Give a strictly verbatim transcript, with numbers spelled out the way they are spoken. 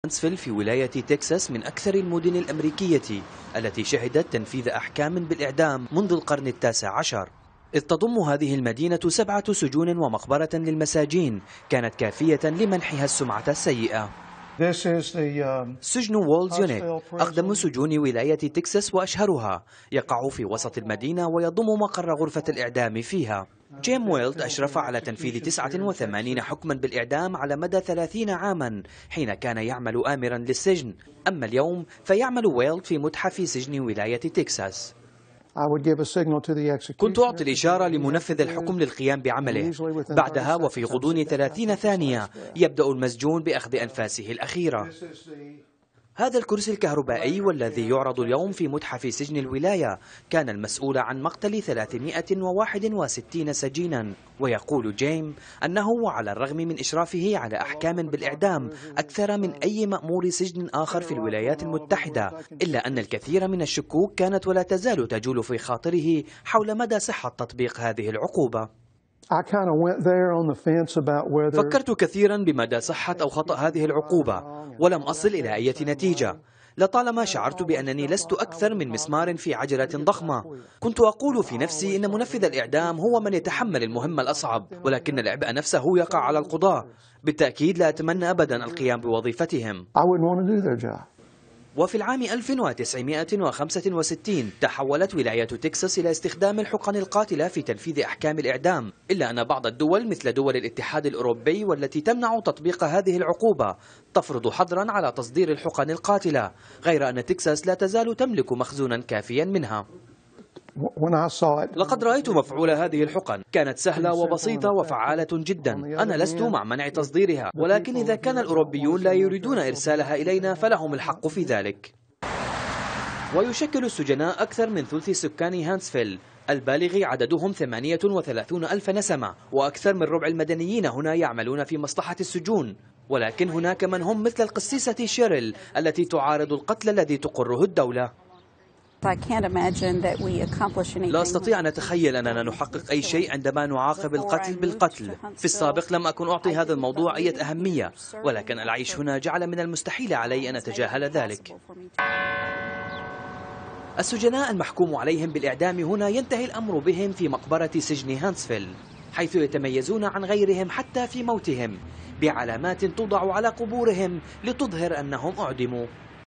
هانسفيل في ولاية تكساس من أكثر المدن الأمريكية التي شهدت تنفيذ أحكام بالإعدام منذ القرن التاسع عشر. إذ تضم هذه المدينة سبعة سجون ومقبرة للمساجين كانت كافية لمنحها السمعة السيئة. سجن وولز يونيت أقدم سجون ولاية تكساس وأشهرها، يقع في وسط المدينة ويضم مقر غرفة الإعدام فيها. جيم ويلد أشرف على تنفيذ تسعة وثمانين حكما بالإعدام على مدى ثلاثين عاما حين كان يعمل آمرا للسجن. أما اليوم فيعمل ويلد في متحف سجن ولاية تكساس. كنت أعطي الإشارة لمنفذ الحكم للقيام بعمله. بعدها وفي غضون ثلاثين ثانية يبدأ المسجون بأخذ أنفاسه الأخيرة. هذا الكرسي الكهربائي والذي يعرض اليوم في متحف سجن الولاية كان المسؤول عن مقتل ثلاثمائة وواحد وستين سجينا. ويقول جيم أنه وعلى الرغم من إشرافه على أحكام بالإعدام أكثر من أي مأمور سجن آخر في الولايات المتحدة، إلا أن الكثير من الشكوك كانت ولا تزال تجول في خاطره حول مدى صحة تطبيق هذه العقوبة. فكرت كثيرا بمدى صحة أو خطأ هذه العقوبة ولم أصل إلى أي نتيجة. لطالما شعرت بأنني لست أكثر من مسمار في عجلة ضخمة. كنت أقول في نفسي إن منفذ الإعدام هو من يتحمل المهمة الأصعب، ولكن العبء نفسه يقع على القضاة. بالتأكيد لا أتمنى أبدا القيام بوظيفتهم. وفي العام ألف وتسعمائة وخمسة وستين تحولت ولاية تكساس إلى استخدام الحقن القاتلة في تنفيذ أحكام الإعدام، إلا أن بعض الدول مثل دول الاتحاد الأوروبي والتي تمنع تطبيق هذه العقوبة تفرض حظرا على تصدير الحقن القاتلة، غير أن تكساس لا تزال تملك مخزونا كافيا منها. لقد رأيت مفعول هذه الحقن، كانت سهلة وبسيطة وفعالة جدا. أنا لست مع منع تصديرها، ولكن إذا كان الأوروبيون لا يريدون إرسالها إلينا فلهم الحق في ذلك. ويشكل السجناء أكثر من ثلث سكان هانسفيل البالغ عددهم ثمانية وثلاثين ألف نسمة، وأكثر من ربع المدنيين هنا يعملون في مصلحة السجون. ولكن هناك من هم مثل القسيسة شيريل التي تعارض القتل الذي تقره الدولة. لا أستطيع أن أتخيل أننا نحقق أي شيء عندما نعاقب القتل بالقتل. في السابق لم أكن أعطي هذا الموضوع أي أهمية، ولكن العيش هنا جعل من المستحيل علي أن أتجاهل ذلك. السجناء المحكوم عليهم بالإعدام هنا ينتهي الأمر بهم في مقبرة سجن هانسفيل، حيث يتميزون عن غيرهم حتى في موتهم بعلامات توضع على قبورهم لتظهر أنهم أعدموا.